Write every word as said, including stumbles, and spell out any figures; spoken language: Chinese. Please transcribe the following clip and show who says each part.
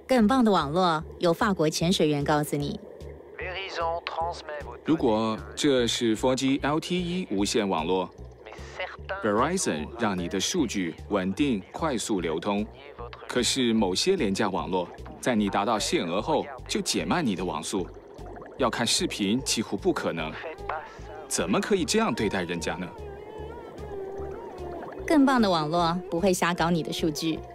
Speaker 1: 更棒的网络，由法国潜水员告诉你。
Speaker 2: 如果这是 四 G L T E 无线网络 ，Verizon 让你的数据稳定、快速流通。可是某些廉价网络，在你达到限额后就减慢你的网速，要看视频几乎不可能。怎么可以这样对待人家呢？
Speaker 1: 更棒的网络不会瞎搞你的数据。